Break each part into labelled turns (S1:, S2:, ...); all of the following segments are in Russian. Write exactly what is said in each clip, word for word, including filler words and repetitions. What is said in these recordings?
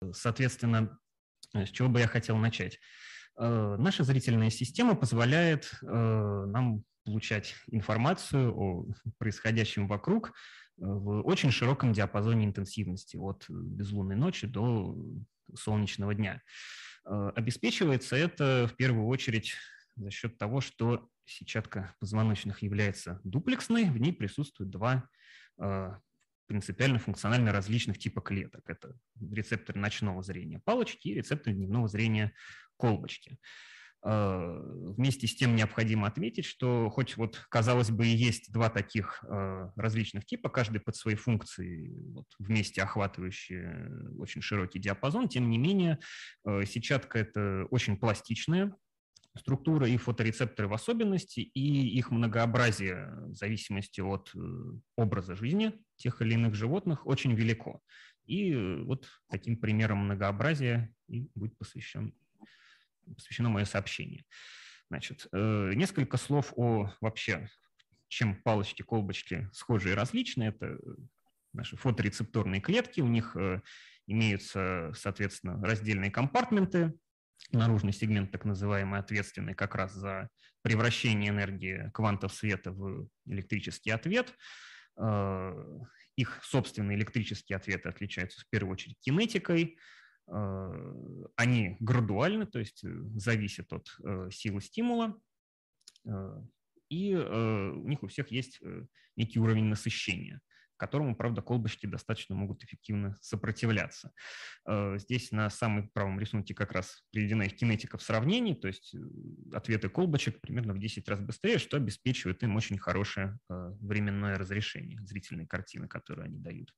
S1: Соответственно, с чего бы я хотел начать? Наша зрительная система позволяет нам получать информацию о происходящем вокруг в очень широком диапазоне интенсивности, от безлунной ночи до солнечного дня. Обеспечивается это в первую очередь за счет того, что сетчатка позвоночных является дуплексной, в ней присутствуют два принципиально функционально различных типа клеток. Это рецепторы ночного зрения палочки и рецепторы дневного зрения колбочки. Вместе с тем необходимо отметить, что хоть вот, казалось бы, и есть два таких различных типа, каждый под своей функцией, вот, вместе охватывающие очень широкий диапазон, тем не менее сетчатка – это очень пластичная структура, и фоторецепторы в особенности, и их многообразие в зависимости от образа жизни тех или иных животных очень велико. И вот таким примером многообразия и будет посвящен, посвящено мое сообщение. Значит, несколько слов о вообще, чем палочки, колбочки схожи и различны. Это наши фоторецепторные клетки, у них имеются, соответственно, раздельные компартменты. Наружный сегмент, так называемый, ответственный как раз за превращение энергии квантов света в электрический ответ. Их собственные электрические ответы отличаются в первую очередь кинетикой. Они градуальны, то есть зависят от силы стимула. И у них у всех есть некий уровень насыщения, которому, правда, колбочки достаточно могут эффективно сопротивляться. Здесь на самом правом рисунке как раз приведена их кинетика в сравнении, то есть ответы колбочек примерно в десять раз быстрее, что обеспечивает им очень хорошее временное разрешение зрительной картины, которую они дают.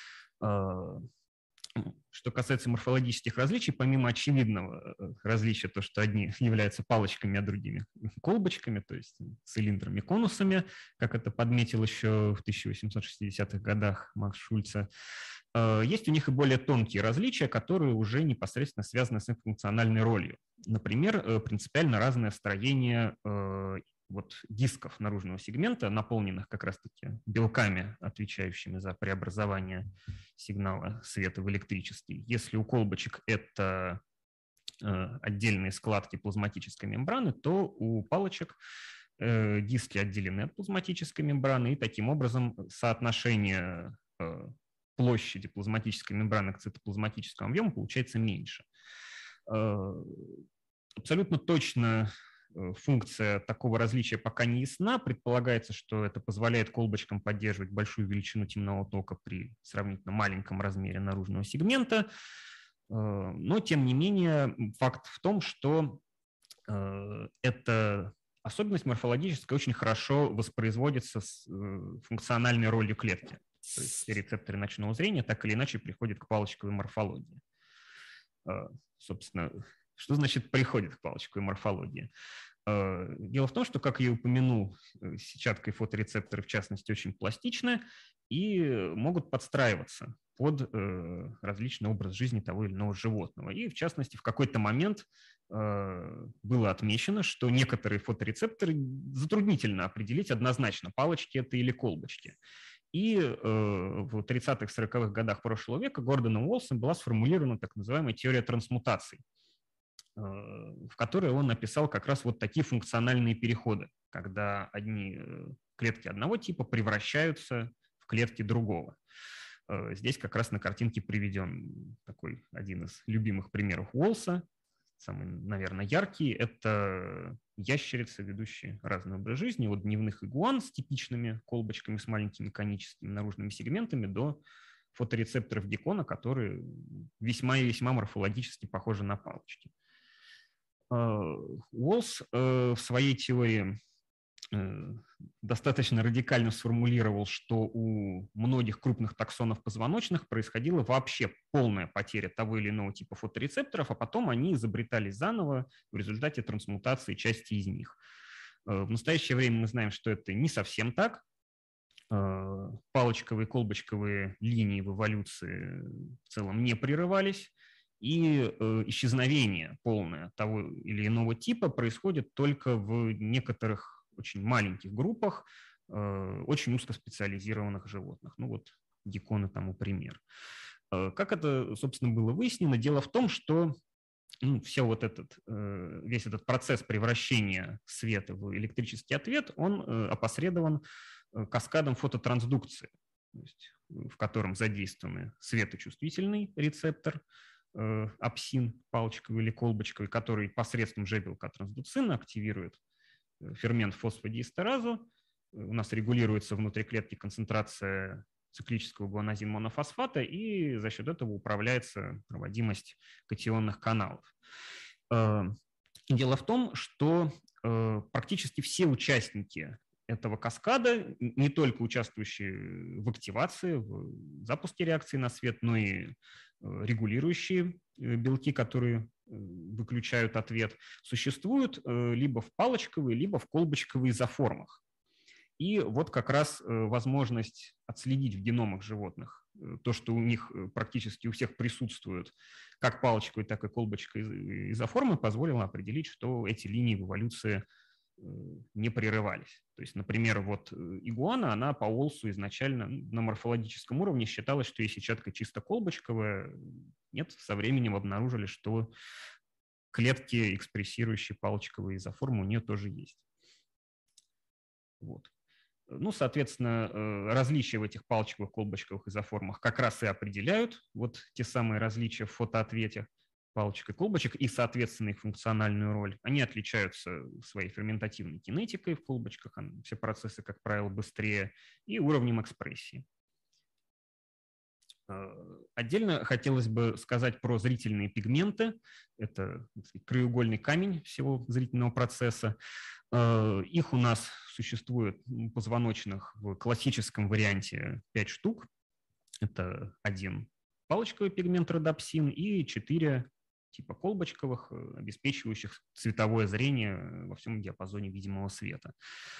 S1: Что касается морфологических различий, помимо очевидного различия, то, что одни являются палочками, а другими колбочками, то есть цилиндрами, конусами, как это подметил еще в тысяча восемьсот шестидесятых годах Макс Шульце, есть у них и более тонкие различия, которые уже непосредственно связаны с их функциональной ролью. Например, принципиально разное строение вот дисков наружного сегмента, наполненных как раз-таки белками, отвечающими за преобразование сигнала света в электрический. Если у колбочек это отдельные складки плазматической мембраны, то у палочек диски отделены от плазматической мембраны, и таким образом соотношение площади плазматической мембраны к цитоплазматическому объему получается меньше. Абсолютно точно функция такого различия пока не ясна. Предполагается, что это позволяет колбочкам поддерживать большую величину темного тока при сравнительно маленьком размере наружного сегмента. Но, тем не менее, факт в том, что эта особенность морфологическая очень хорошо воспроизводится с функциональной ролью клетки. То есть все рецепторы ночного зрения так или иначе приходят к палочковой морфологии. Собственно, что значит приходит к палочковой морфологии? Дело в том, что, как я и упомянул, сетчатка и фоторецепторы, в частности, очень пластичны и могут подстраиваться под различный образ жизни того или иного животного. И, в частности, в какой-то момент было отмечено, что некоторые фоторецепторы затруднительно определить однозначно, палочки это или колбочки. И в тридцатых-сороковых годах прошлого века Гордоном Уоллсом была сформулирована так называемая теория трансмутаций, в которой он написал как раз вот такие функциональные переходы, когда одни клетки одного типа превращаются в клетки другого. Здесь как раз на картинке приведен такой один из любимых примеров Уоллса, самый, наверное, яркий. Это ящерицы, ведущие разный образ жизни, от дневных игуан с типичными колбочками, с маленькими коническими наружными сегментами до фоторецепторов геккона, которые весьма и весьма морфологически похожи на палочки. Уоллс в своей теории достаточно радикально сформулировал, что у многих крупных таксонов позвоночных происходила вообще полная потеря того или иного типа фоторецепторов, а потом они изобретались заново в результате трансмутации части из них. В настоящее время мы знаем, что это не совсем так. Палочковые и колбочковые линии в эволюции в целом не прерывались, и исчезновение полное того или иного типа происходит только в некоторых очень маленьких группах очень узкоспециализированных животных. Ну вот гекконы тому пример. Как это, собственно, было выяснено? Дело в том, что ну, все вот этот, весь этот процесс превращения света в электрический ответ, он опосредован каскадом фототрансдукции, то есть, в котором задействованы светочувствительный рецептор, апсин, палочковый или колбочковый, который посредством же-белка трансдуцина активирует фермент фосфодиэстеразу. У нас регулируется внутри клетки концентрация циклического гуанозин-монофосфата, и за счет этого управляется проводимость катионных каналов. Дело в том, что практически все участники этого каскада, не только участвующие в активации, в запуске реакции на свет, но и регулирующие белки, которые выключают ответ, существуют либо в палочковой, либо в колбочковой изоформах. И вот как раз возможность отследить в геномах животных то, что у них практически у всех присутствуют как палочковые, так и колбочковые изоформы, позволила определить, что эти линии в эволюции не прерывались. То есть, например, вот игуана, она по Олсу изначально на морфологическом уровне считалась, что ей сетчатка чисто колбочковая. Нет, со временем обнаружили, что клетки, экспрессирующие палочковые изоформы, у нее тоже есть. Вот. Ну, соответственно, различия в этих палочковых, колбочковых изоформах как раз и определяют вот те самые различия в фотоответе палочек и колбочек и, соответственно, их функциональную роль. Они отличаются своей ферментативной кинетикой в колбочках, все процессы, как правило, быстрее, и уровнем экспрессии. Отдельно хотелось бы сказать про зрительные пигменты. Это, так сказать, краеугольный камень всего зрительного процесса. Их у нас существует позвоночных в классическом варианте пять штук. Это один палочковый пигмент родопсин и четыре типа колбочковых, обеспечивающих цветовое зрение во всем диапазоне видимого света.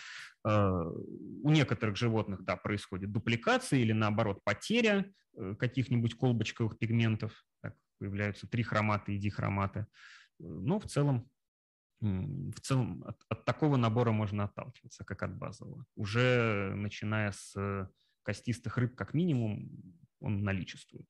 S1: У некоторых животных, да, происходит дупликация или, наоборот, потеря каких-нибудь колбочковых пигментов. Так, появляются трихроматы и дихроматы. Но в целом, в целом от, от такого набора можно отталкиваться, как от базового. Уже начиная с костистых рыб, как минимум, он наличествует.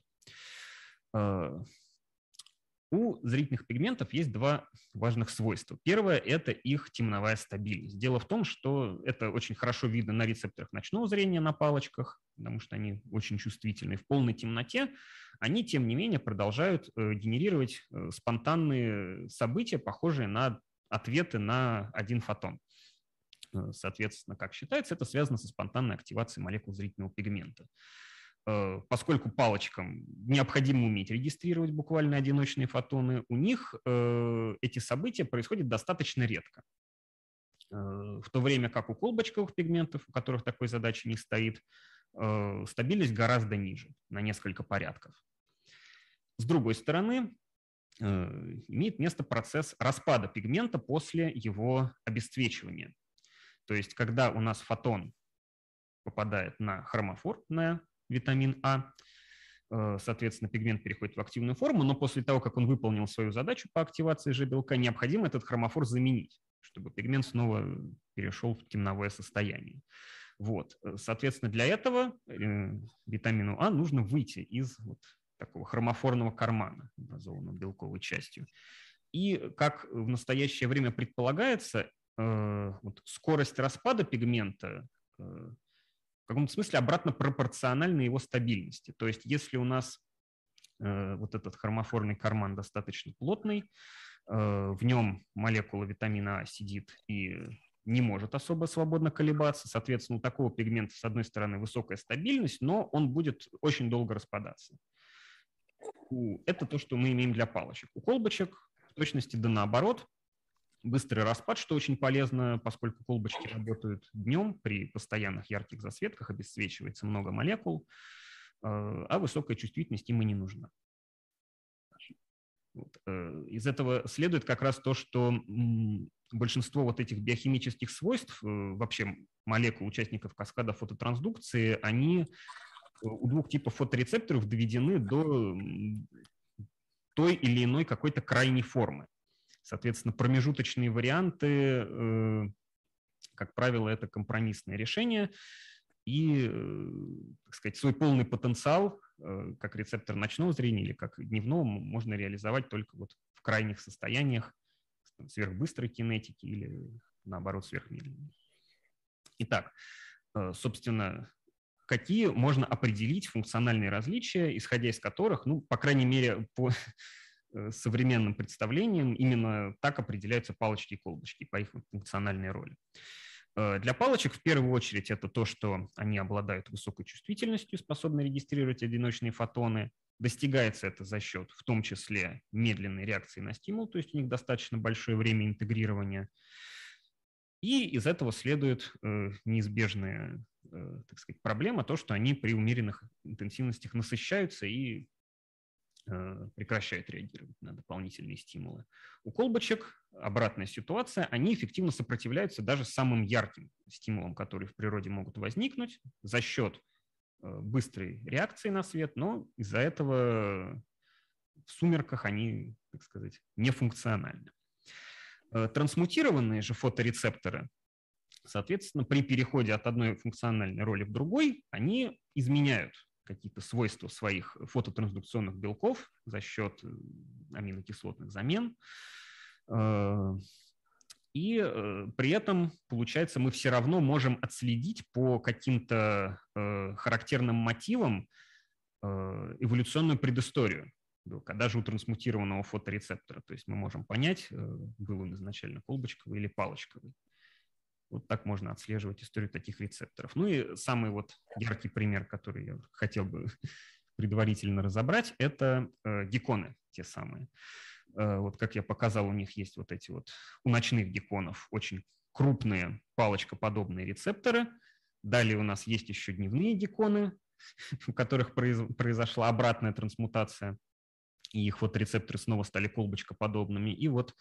S1: У зрительных пигментов есть два важных свойства. Первое – это их темновая стабильность. Дело в том, что это очень хорошо видно на рецепторах ночного зрения на палочках, потому что они очень чувствительны. В полной темноте они, тем не менее, продолжают генерировать спонтанные события, похожие на ответы на один фотон. Соответственно, как считается, это связано со спонтанной активацией молекул зрительного пигмента. Поскольку палочкам необходимо уметь регистрировать буквально одиночные фотоны, у них эти события происходят достаточно редко. В то время как у колбочковых пигментов, у которых такой задачи не стоит, стабильность гораздо ниже, на несколько порядков. С другой стороны, имеет место процесс распада пигмента после его обесцвечивания. То есть, когда у нас фотон попадает на хромофор, на витамин А, соответственно, пигмент переходит в активную форму, но после того, как он выполнил свою задачу по активации же-белка, необходимо этот хромофор заменить, чтобы пигмент снова перешел в темновое состояние. Вот. Соответственно, для этого витамину А нужно выйти из вот такого хромофорного кармана, образованного белковой частью. И, как в настоящее время предполагается, вот скорость распада пигмента в каком-то смысле обратно пропорциональна его стабильности. То есть если у нас э, вот этот хромофорный карман достаточно плотный, э, в нем молекула витамина А сидит и не может особо свободно колебаться, соответственно, у такого пигмента, с одной стороны, высокая стабильность, но он будет очень долго распадаться. Это то, что мы имеем для палочек. У колбочек в точности да наоборот. Быстрый распад, что очень полезно, поскольку колбочки работают днем, при постоянных ярких засветках обесцвечивается много молекул, а высокая чувствительность им и не нужна. Вот. Из этого следует как раз то, что большинство вот этих биохимических свойств, вообще молекул участников каскада фототрансдукции, они у двух типов фоторецепторов доведены до той или иной какой-то крайней формы. Соответственно, промежуточные варианты, как правило, это компромиссное решение. И, так сказать, свой полный потенциал как рецептор ночного зрения или как дневного, можно реализовать только вот в крайних состояниях сверхбыстрой кинетики или, наоборот, сверхмедленной. Итак, собственно, какие можно определить функциональные различия, исходя из которых, ну, по крайней мере, по современным представлениям, именно так определяются палочки и колбочки по их функциональной роли. Для палочек в первую очередь это то, что они обладают высокой чувствительностью, способны регистрировать одиночные фотоны. Достигается это за счет, в том числе, медленной реакции на стимул, то есть у них достаточно большое время интегрирования. И из этого следует неизбежная, так сказать, проблема, то, что они при умеренных интенсивностях насыщаются и прекращают реагировать на дополнительные стимулы. У колбочек обратная ситуация, они эффективно сопротивляются даже самым ярким стимулам, которые в природе могут возникнуть за счет быстрой реакции на свет, но из-за этого в сумерках они, так сказать, нефункциональны. Трансмутированные же фоторецепторы, соответственно, при переходе от одной функциональной роли в другой, они изменяют какие-то свойства своих фототрансдукционных белков за счет аминокислотных замен. И при этом, получается, мы все равно можем отследить по каким-то характерным мотивам эволюционную предысторию белка, даже у трансмутированного фоторецептора. То есть мы можем понять, был он изначально колбочковый или палочковый. Вот так можно отслеживать историю таких рецепторов. Ну и самый вот яркий пример, который я хотел бы предварительно разобрать, это э, гекконы, те самые. Э, вот как я показал, у них есть вот эти вот, у ночных гекконов очень крупные палочкоподобные рецепторы. Далее у нас есть еще дневные гекконы, у которых произошла обратная трансмутация, и их фоторецепторы снова стали колбочкоподобными. И вот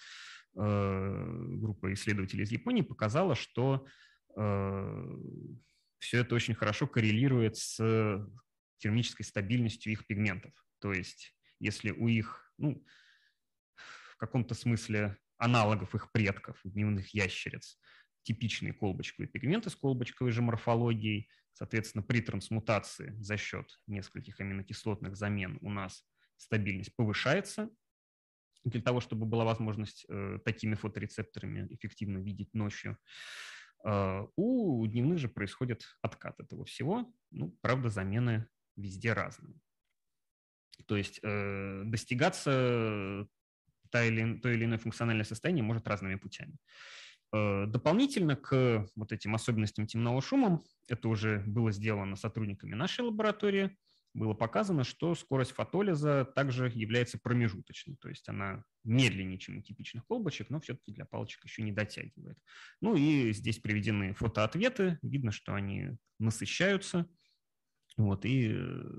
S1: группа исследователей из Японии показала, что э, все это очень хорошо коррелирует с термической стабильностью их пигментов. То есть если у их, ну, в каком-то смысле аналогов их предков, дневных ящериц, типичные колбочковые пигменты с колбочковой же морфологией, соответственно, при трансмутации за счет нескольких аминокислотных замен у нас стабильность повышается, для того, чтобы была возможность э, такими фоторецепторами эффективно видеть ночью. Э, у дневных же происходит откат этого всего. Ну, правда, замены везде разные. То есть э, достигаться та или, то или иное функциональное состояние может разными путями. Э, дополнительно к вот этим особенностям темного шума, это уже было сделано сотрудниками нашей лаборатории, было показано, что скорость фотолиза также является промежуточной, то есть она медленнее, чем у типичных колбочек, но все-таки для палочек еще не дотягивает. Ну и здесь приведены фотоответы, видно, что они насыщаются, вот, и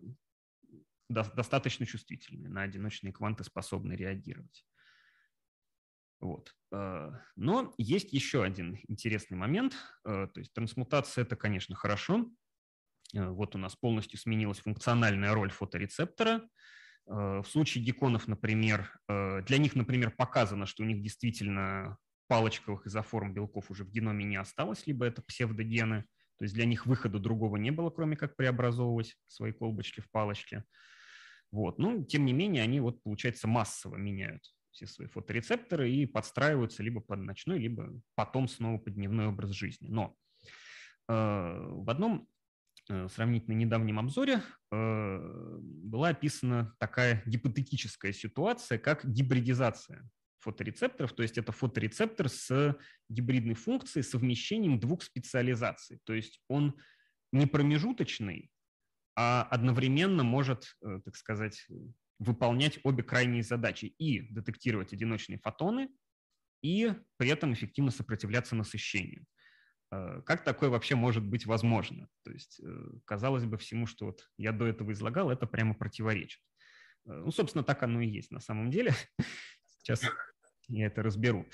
S1: до, достаточно чувствительны, на одиночные кванты способны реагировать. Вот. Но есть еще один интересный момент, то есть трансмутация – это, конечно, хорошо. Вот у нас полностью сменилась функциональная роль фоторецептора. В случае гекконов, например, для них, например, показано, что у них действительно палочковых изоформ белков уже в геноме не осталось, либо это псевдогены, то есть для них выхода другого не было, кроме как преобразовывать свои колбочки в палочки. Вот. Ну, тем не менее, они, вот, получается, массово меняют все свои фоторецепторы и подстраиваются либо под ночной, либо потом снова под дневной образ жизни. Но э, в одном сравнительно недавнем обзоре э, была описана такая гипотетическая ситуация, как гибридизация фоторецепторов, то есть это фоторецептор с гибридной функцией, совмещением двух специализаций, то есть он не промежуточный, а одновременно может, э, так сказать, выполнять обе крайние задачи и детектировать одиночные фотоны, и при этом эффективно сопротивляться насыщению. Как такое вообще может быть возможно? То есть, казалось бы, всему, что вот я до этого излагал, это прямо противоречит. Ну, собственно, так оно и есть на самом деле. Сейчас я это разберу.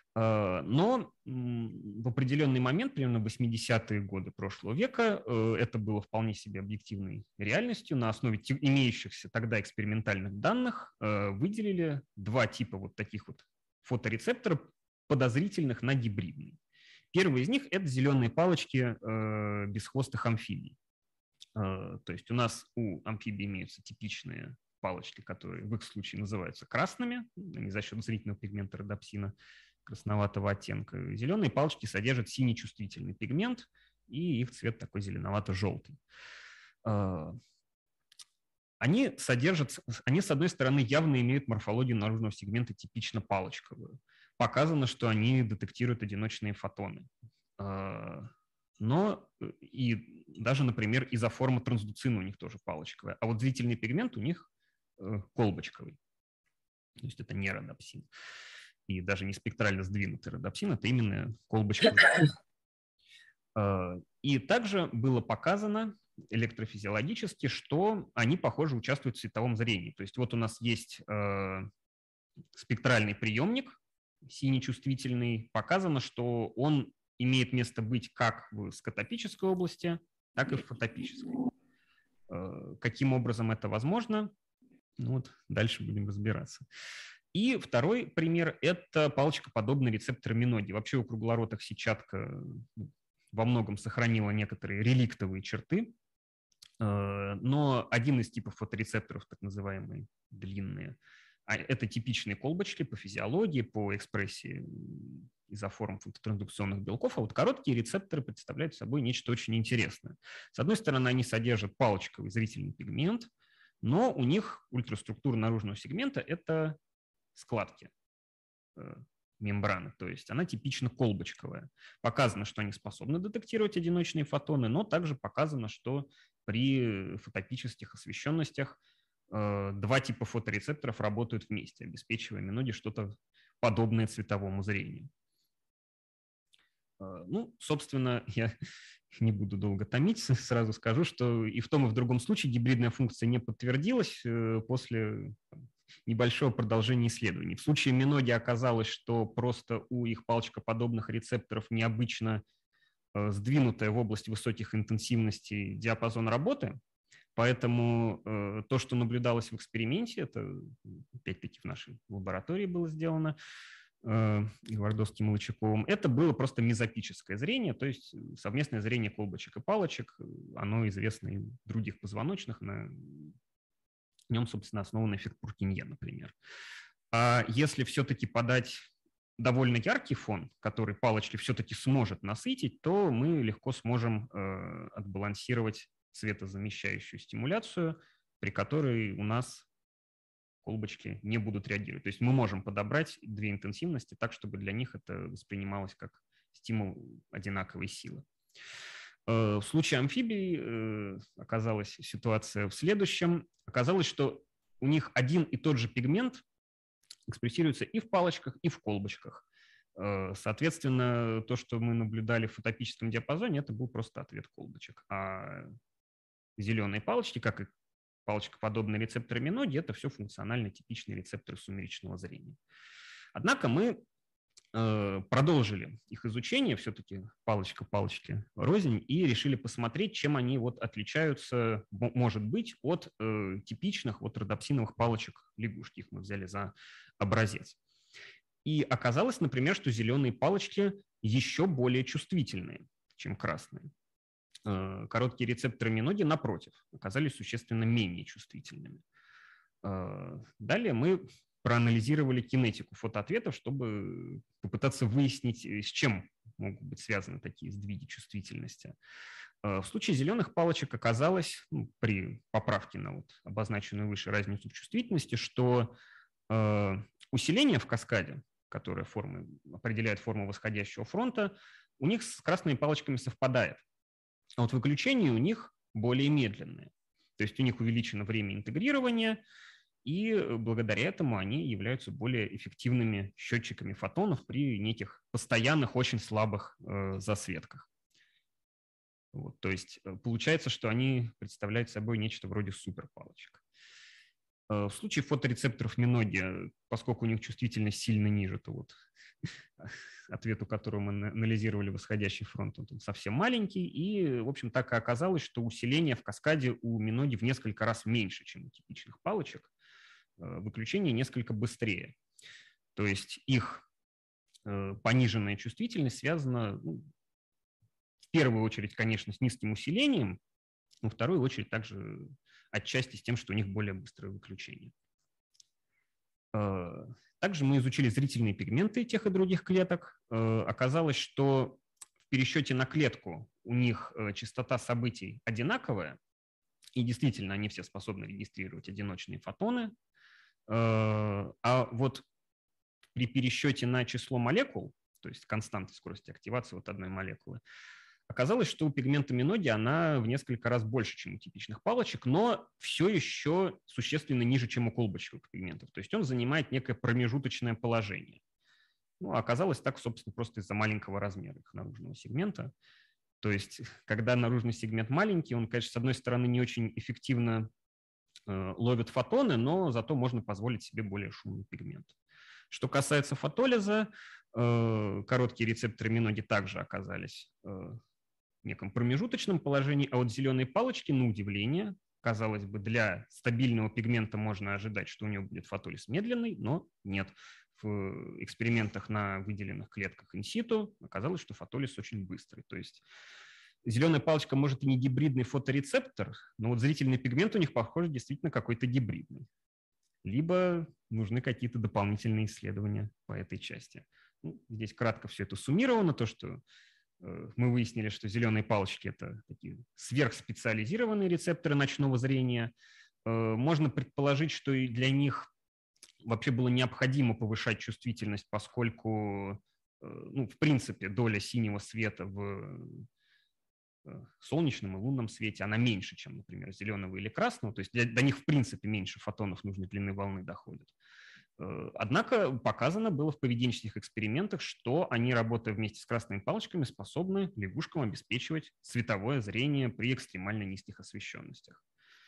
S1: Но в определенный момент, примерно в восьмидесятые годы прошлого века, это было вполне себе объективной реальностью. На основе имеющихся тогда экспериментальных данных выделили два типа вот таких вот фоторецепторов, подозрительных на гибридные. Первый из них – это зеленые палочки э, бесхвостых амфибий. То есть у нас у амфибий имеются типичные палочки, которые в их случае называются красными, не за счет зрительного пигмента родопсина красноватого оттенка. Зеленые палочки содержат синий чувствительный пигмент, и их цвет такой зеленовато-желтый. Они содержат, они, с одной стороны, явно имеют морфологию наружного сегмента типично палочковую. Показано, что они детектируют одиночные фотоны. Но и даже, например, изоформа трансдуцина у них тоже палочковая. А вот зрительный пигмент у них колбочковый. То есть это не родопсин. И даже не спектрально сдвинутый родопсин, это именно колбочковый. И также было показано электрофизиологически, что они, похоже, участвуют в световом зрении. То есть вот у нас есть спектральный приемник, синий-чувствительный. Показано, что он имеет место быть как в скотопической области, так и в фотопической. Каким образом это возможно? Ну вот дальше будем разбираться. И второй пример – это палочкоподобный рецептор миноги. Вообще у круглоротых сетчатка во многом сохранила некоторые реликтовые черты, но один из типов фоторецепторов, так называемые длинные, это типичные колбочки по физиологии, по экспрессии изоформ фототрансдукционных белков, а вот короткие рецепторы представляют собой нечто очень интересное. С одной стороны, они содержат палочковый зрительный пигмент, но у них ультраструктура наружного сегмента – это складки мембраны, то есть она типично колбочковая. Показано, что они способны детектировать одиночные фотоны, но также показано, что при фотопических освещенностях два типа фоторецепторов работают вместе, обеспечивая миноге что-то подобное цветовому зрению. Ну, собственно, я не буду долго томить, сразу скажу, что и в том, и в другом случае гибридная функция не подтвердилась после небольшого продолжения исследований. В случае миноги оказалось, что просто у их палочкоподобных рецепторов необычно сдвинутая в область высоких интенсивностей диапазон работы, поэтому э, то, что наблюдалось в эксперименте, это опять-таки в нашей лаборатории было сделано э, Гвардовским и Молчаковым, это было просто мезопическое зрение, то есть совместное зрение колбочек и палочек, оно известно и в других позвоночных, на нем, собственно, основан эффект Пуркинье, например. А если все-таки подать довольно яркий фон, который палочки все-таки сможет насытить, то мы легко сможем э, отбалансировать цветозамещающую стимуляцию, при которой у нас колбочки не будут реагировать. То есть мы можем подобрать две интенсивности так, чтобы для них это воспринималось как стимул одинаковой силы. Э, в случае амфибий э, оказалась ситуация в следующем. Оказалось, что у них один и тот же пигмент экспрессируется и в палочках, и в колбочках. Соответственно, то, что мы наблюдали в фотопическом диапазоне, это был просто ответ колбочек. А зеленые палочки, как и палочкоподобные рецепторы миноги, это все функционально типичные рецепторы сумеречного зрения. Однако мы продолжили их изучение, все-таки палочка-палочки рознь, и решили посмотреть, чем они вот отличаются, может быть, от э, типичных вот родопсиновых палочек лягушки. Их мы взяли за образец. И оказалось, например, что зеленые палочки еще более чувствительные, чем красные. Э, короткие рецепторы миноги, напротив, оказались существенно менее чувствительными. Э, далее мы проанализировали кинетику фотоответов, чтобы попытаться выяснить, с чем могут быть связаны такие сдвиги чувствительности. В случае зеленых палочек оказалось, ну, при поправке на вот обозначенную выше разницу в чувствительности, что э, усиление в каскаде, которое формы, определяет форму восходящего фронта, у них с красными палочками совпадает. А вот выключение у них более медленное. То есть у них увеличено время интегрирования, и благодаря этому они являются более эффективными счетчиками фотонов при неких постоянных, очень слабых э, засветках. Вот, то есть получается, что они представляют собой нечто вроде суперпалочек. Э, в случае фоторецепторов миноги, поскольку у них чувствительность сильно ниже, то вот ответ, у которого мы анализировали восходящий фронт, он совсем маленький, и, в общем, так и оказалось, что усиление в каскаде у миноги в несколько раз меньше, чем у типичных палочек. Выключение несколько быстрее. То есть их пониженная чувствительность связана, ну, в первую очередь, конечно, с низким усилением но в вторую очередь также отчасти с тем, что у них более быстрое выключение. Также мы изучили зрительные пигменты тех и других клеток. Оказалось, что в пересчете на клетку у них частота событий одинаковая, и действительно они все способны регистрировать одиночные фотоны. А вот при пересчете на число молекул, то есть константы скорости активации вот одной молекулы, оказалось, что у пигмента Миноги она в несколько раз больше, чем у типичных палочек, но все еще существенно ниже, чем у колбочковых пигментов. То есть он занимает некое промежуточное положение. Ну, оказалось так, собственно, просто из-за маленького размера их наружного сегмента. То есть когда наружный сегмент маленький, он, конечно, с одной стороны не очень эффективно э, ловит фотоны, но зато можно позволить себе более шумный пигмент. Что касается фотолиза, э, короткие рецепторы Миноги также оказались э, в неком промежуточном положении, а вот зеленые палочки, на удивление, казалось бы, для стабильного пигмента можно ожидать, что у него будет фотолиз медленный, но нет. В экспериментах на выделенных клетках инситу оказалось, что фотолиз очень быстрый. То есть зеленая палочка может и не гибридный фоторецептор, но вот зрительный пигмент у них, похоже, действительно какой-то гибридный. Либо нужны какие-то дополнительные исследования по этой части. Ну, здесь кратко все это суммировано, то, что э, мы выяснили, что зеленые палочки – это такие сверхспециализированные рецепторы ночного зрения. Э, можно предположить, что и для них вообще было необходимо повышать чувствительность, поскольку, э, ну, в принципе, доля синего света в солнечном и лунном свете, она меньше, чем, например, зеленого или красного, то есть для, до них в принципе меньше фотонов нужной длины волны доходит. Однако показано было в поведенческих экспериментах, что они, работая вместе с красными палочками, способны лягушкам обеспечивать световое зрение при экстремально низких освещенностях.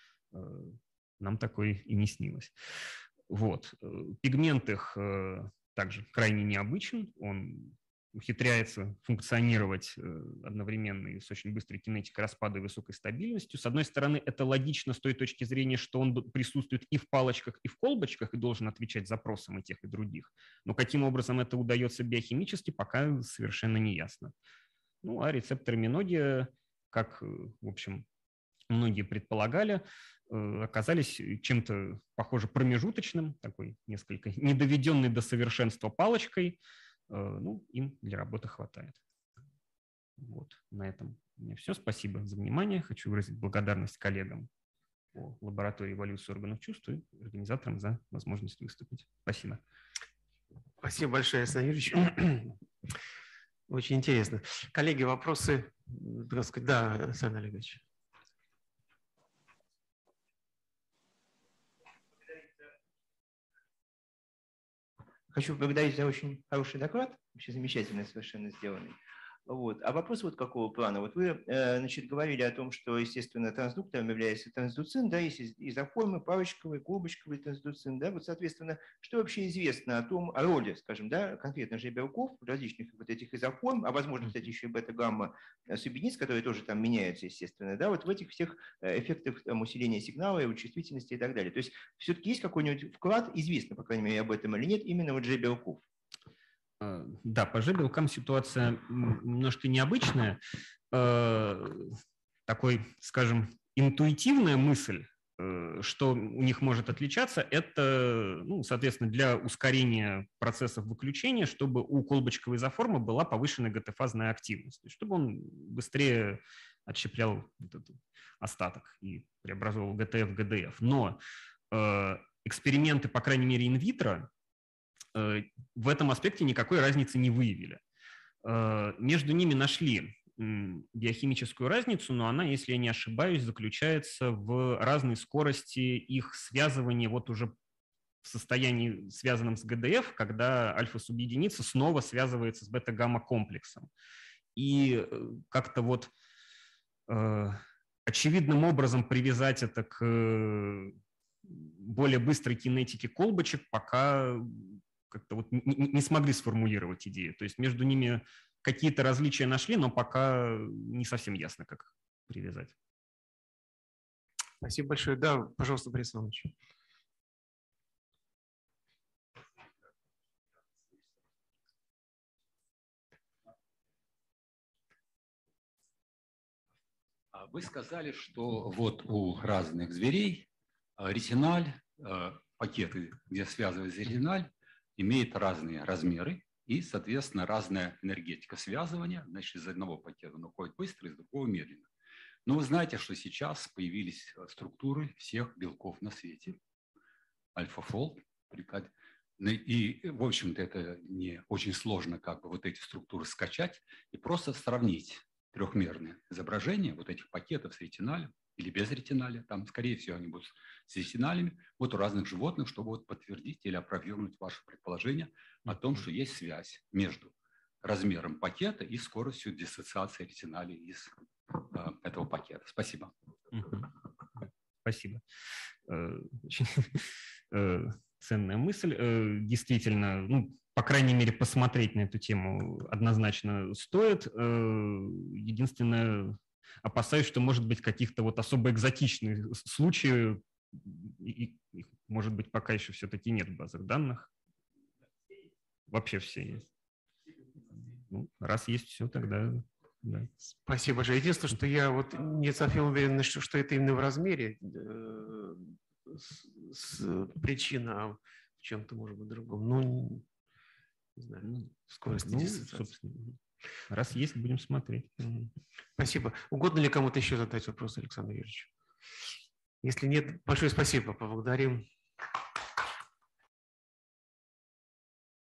S1: Нам такое и не снилось. Вот. Пигмент их также крайне необычен, он ухитряется функционировать одновременно и с очень быстрой кинетикой распада и высокой стабильностью. С одной стороны, это логично с той точки зрения, что он присутствует и в палочках, и в колбочках, и должен отвечать запросам и тех, и других. Но каким образом это удается биохимически, пока совершенно не ясно. Ну, а рецепторы Миноги, как, в общем, многие предполагали, оказались чем-то, похоже, промежуточным, такой несколько недоведенной до совершенства палочкой. Ну, им для работы хватает. Вот, на этом у меня все. Спасибо за внимание. Хочу выразить благодарность коллегам по лаборатории эволюции органов чувств и организаторам за возможность выступить. Спасибо.
S2: Спасибо большое, Александр Юрьевич. Очень интересно. Коллеги, вопросы? Да, Александр Олегович.
S3: Хочу поблагодарить за очень хороший доклад, вообще замечательно совершенно сделанный. Вот. А вопрос вот какого плана? Вот вы, значит, говорили о том, что, естественно, трансдуктором является трансдуцин, да, есть изоформы, палочковый, клубочковый трансдуцин, да, вот, соответственно, что вообще известно о том, о роли, скажем, да, конкретно же белков, различных вот этих изоформ, а возможно, кстати, еще и бета-гамма субъединиц, которые тоже там меняются, естественно, да, вот в этих всех эффектах там, усиления сигнала, его чувствительности и так далее. То есть все-таки есть какой-нибудь вклад, известно, по крайней мере, об этом или нет, именно вот же белков?
S1: Да, по же-белкам ситуация немножко необычная. Такой, скажем, интуитивная мысль, что у них может отличаться, это, ну, соответственно, для ускорения процессов выключения, чтобы у колбочковой изоформы была повышенная ГТ-фазная активность, чтобы он быстрее отщеплял вот этот остаток и преобразовывал ГТФ в ГДФ. Но эксперименты, по крайней мере, инвитро, в этом аспекте никакой разницы не выявили. Между ними нашли биохимическую разницу, но она, если я не ошибаюсь, заключается в разной скорости их связывания вот уже в состоянии, связанном с ГДФ, когда альфа-субъединица снова связывается с бета-гамма-комплексом. И как-то вот очевидным образом привязать это к более быстрой кинетике колбочек пока как-то вот не, не смогли сформулировать идею. То есть между ними какие-то различия нашли, но пока не совсем ясно, как привязать.
S2: Спасибо большое. Да, пожалуйста, Борис Иванович.
S4: Вы сказали, что вот у разных зверей ретиналь, пакеты, где связывается ретиналь, имеют разные размеры и, соответственно, разная энергетика связывания. Значит, из одного пакета находит быстро, из другого медленно. Но вы знаете, что сейчас появились структуры всех белков на свете. Альфа-фолд. И, в общем-то, это не очень сложно как бы вот эти структуры скачать и просто сравнить трехмерное изображение вот этих пакетов с ретиналем или без ретиналя. Там, скорее всего, они будут с ретиналями вот у разных животных, чтобы вот подтвердить или опровергнуть ваше предположение о том, что есть связь между размером пакета и скоростью диссоциации ретиналей из э, этого пакета. Спасибо.
S1: Спасибо. Очень ценная мысль. Действительно, ну, по крайней мере, посмотреть на эту тему однозначно стоит. Единственное, опасаюсь, что, может быть, каких-то вот особо экзотичных случаев, и, может быть, пока еще все-таки нет в базах данных. Вообще все есть. Ну, раз есть все, тогда... Да.
S2: Спасибо большое. Единственное, что я вот не совсем уверен, что, что это именно в размере э, с, с, причина, а в чем-то, может быть, другом. Ну, не знаю, скорости
S1: ну,
S2: диссоциации.
S1: Раз есть, будем смотреть.
S2: Спасибо. Угодно ли кому-то еще задать вопрос, Александр Юрьевич? Если нет, большое спасибо. Поблагодарим